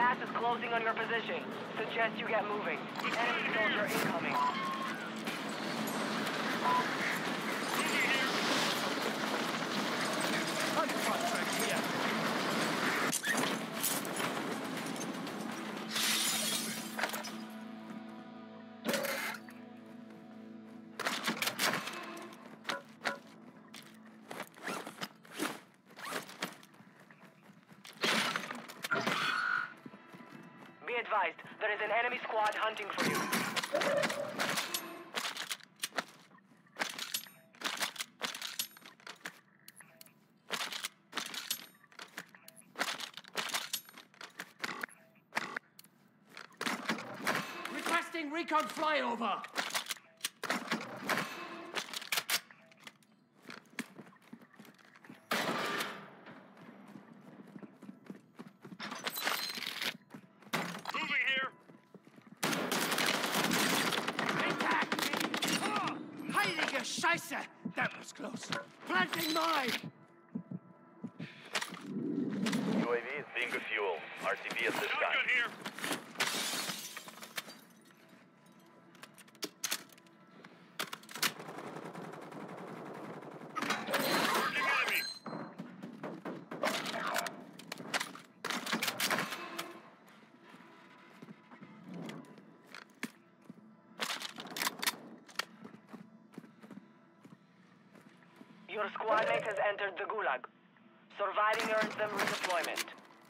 Gas is closing on your position. Suggest you get moving. Enemy soldier incoming. Hunt contract here. Be advised, there is an enemy squad hunting for you. Requesting recon flyover. Moving here. Heilige Scheiße! That was close. Planting mine! UAV is being refueled. RTB at this time. Shotgun here. Working enemy. Your squad mate has entered the Gulag. Surviving earns them redeployment.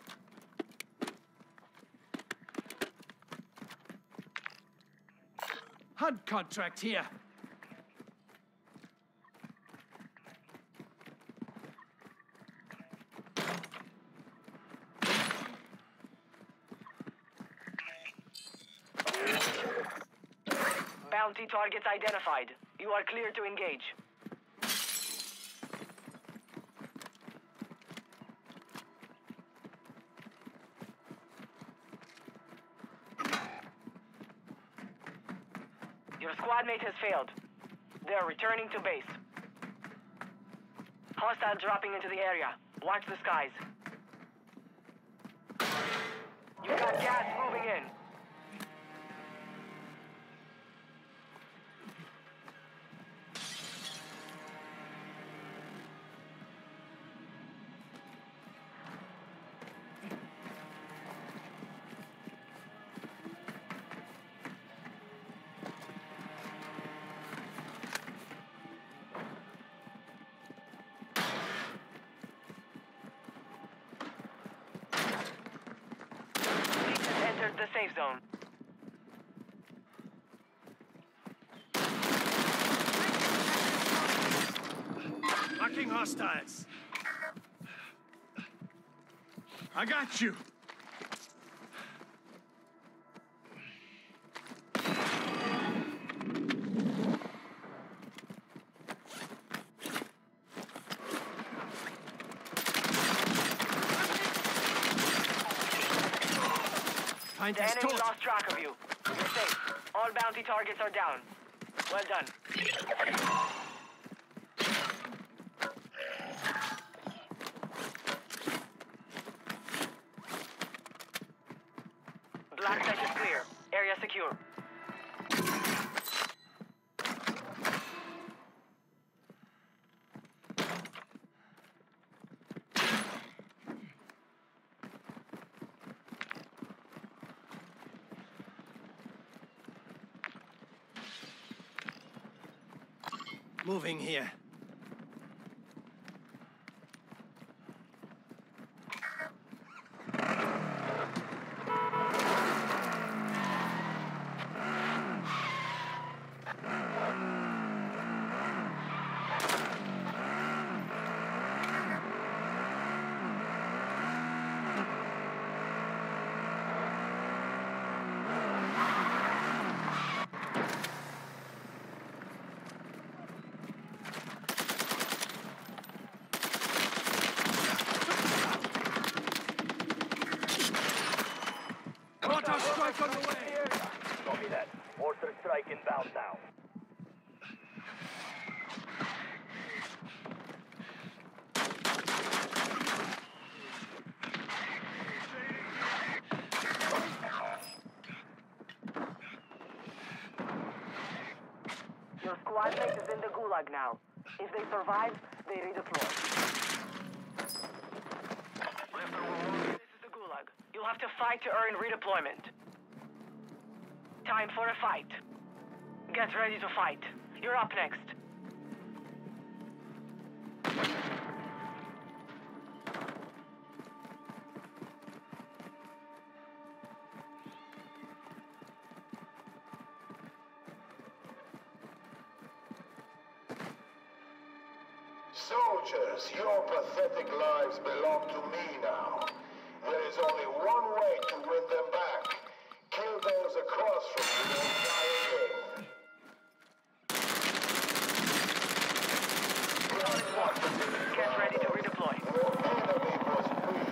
Hunt contract here. Bounty targets identified. You are clear to engage. Your squad mate has failed. They are returning to base. Hostile dropping into the area. Watch the skies. You got gas moving in. Entered the safe zone. Marking hostiles. I got you. Find The this enemy torch. lost track of you. You're safe. All bounty targets are down. Well done. Black site is clear. Area secure. Moving here. squad mate is in the gulag now. If they survive, they redeploy. This is the gulag. You'll have to fight to earn redeployment. Time for a fight. Get ready to fight. You're up next. Soldiers, your pathetic lives belong to me now. There is only one way to win them back. Kill those across from you and die again. Get ready to redeploy. Your enemy was weak.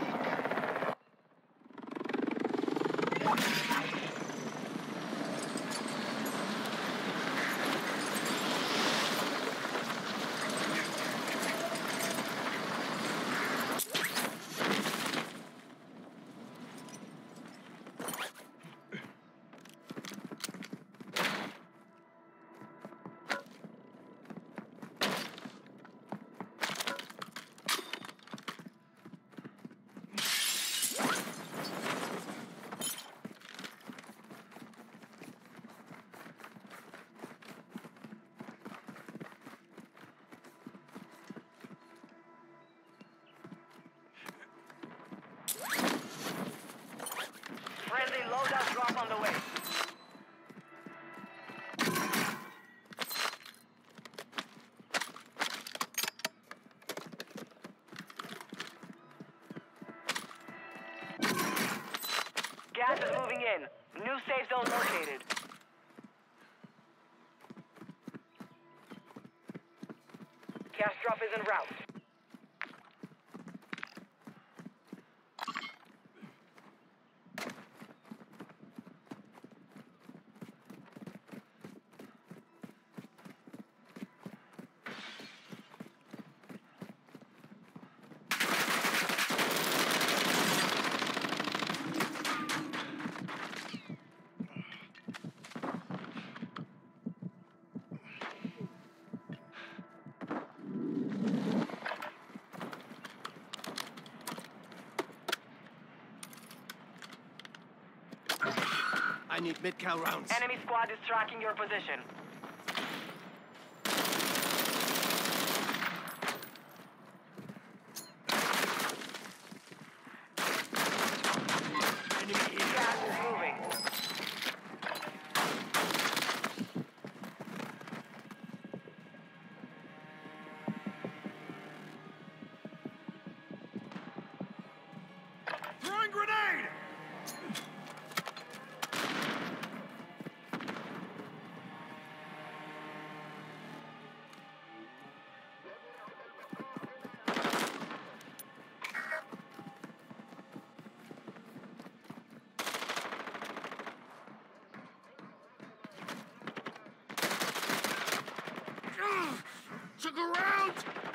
Friendly loadout drop on the way. Gas is moving in. New safe zone located. Gas drop is en route. I need mid-cal rounds. Enemy squad is tracking your position. Enemy here. Gas is moving. Throwing grenade! Took a round!